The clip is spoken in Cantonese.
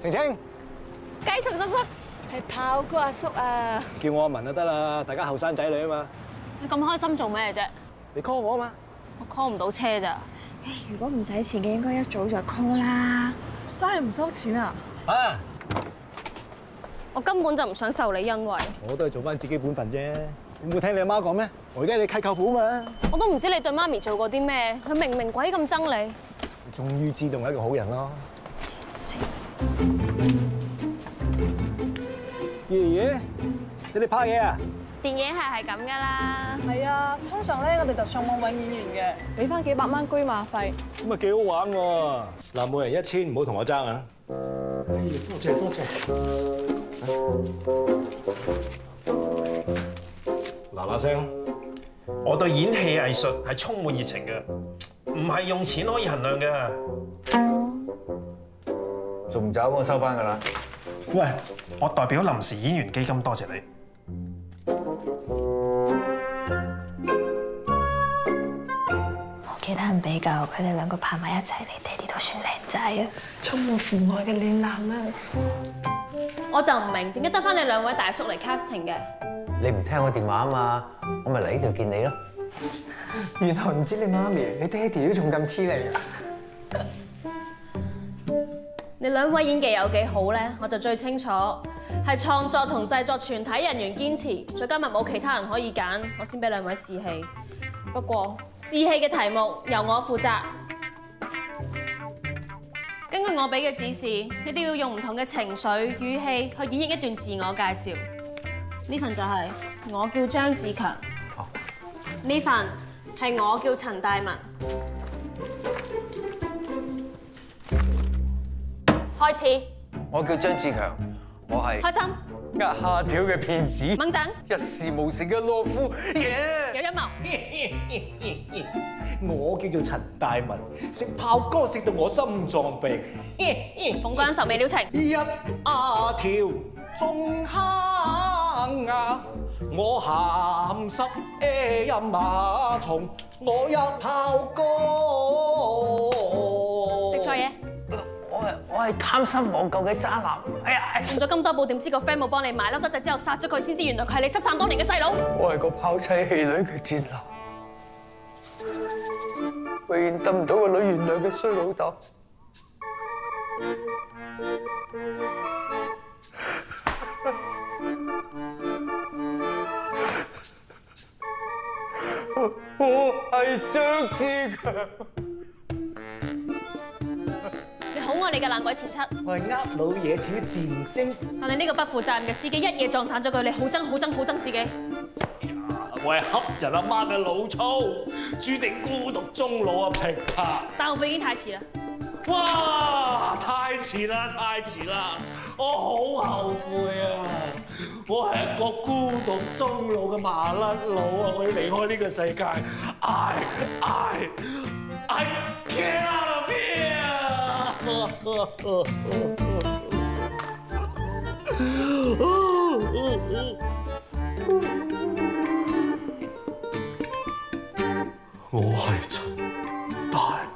晴晴， 雞蟲叔叔係炮哥阿叔啊！ 叫我阿文就得啦，大家後生仔女啊嘛。 你咁開心做咩啫？ 你 call 我啊嘛。 我 call 唔到車咋。 如果唔使錢嘅，應該一早就 call 啦。 真係唔收錢啊！ 啊！ 我根本就唔想受你恩惠。 我都係做翻自己本分啫。你冇聽你阿媽講咩？我而家你契舅父啊嘛。 我都唔知你對媽咪做過啲咩，佢明明鬼咁憎你。 你終於知道我係一個好人咯。爺爺，你哋拍嘢啊？ 電影係咁噶啦。 係啊，通常咧我哋就上網揾演員嘅，俾翻幾百蚊車馬費。 咁啊幾好玩喎！ 嗱，每人1000，唔好同我爭啊！ 多謝多謝。 嗱嗱聲， 我對演戲藝術係充滿熱情嘅，唔係用錢可以衡量嘅。 仲走，我收翻㗎啦。 喂，我代表臨時演員基金多謝你。 冇其他人比較，佢哋兩個拍埋一齊，你爹哋都算靚仔啊！充滿父愛嘅暖男啊！ 我就唔明點解得翻你兩位大叔嚟 casting 嘅。 你唔聽我電話啊嘛，我咪嚟呢度見你咯。 原來唔知你媽咪、你爹哋都仲咁黐你啊！ 你兩位演技有幾好咧？我就最清楚，係創作同製作全體人員堅持，再加埋冇其他人可以揀，我先俾兩位試戲。不過試戲嘅題目由我負責，根據我俾嘅指示，你哋要用唔同嘅情緒、語氣去演繹一段自我介紹。呢份就係我叫張志強，呢份係我叫陳大文。開始。 我叫張志強，我係開心。 呃蝦條嘅騙子， 猛陣。 一事無成嘅懦夫。 有陰謀。 我叫做陳大文，食炮哥食到我心臟病。 逢關壽未了情。 一條中坑牙，我鹹濕陰馬蟲，我一炮哥。 食錯嘢。 我係貪新忘舊嘅渣男。哎呀！ 用咗咁多部，點知個 friend 冇幫你買，嬲得滯之後殺咗佢，先知原來佢係你失散多年嘅細佬。 我係個拋妻棄女嘅賤男，永遠得唔到個女原諒嘅衰老豆。我係張志強。 好愛你嘅爛鬼前妻， 我係老嘢似戰精， 但係呢個不負責任嘅司機一夜撞散咗佢，你好憎好憎好憎自己。 我係恰人阿媽嘅老粗，注定孤獨終老啊！平拍， 但後悔已經太遲啦。 哇！太遲啦，太遲啦！我好後悔啊！我係一個孤獨終老嘅麻甩佬啊！我要離開呢個世界。I can't out of here！我係陳大文。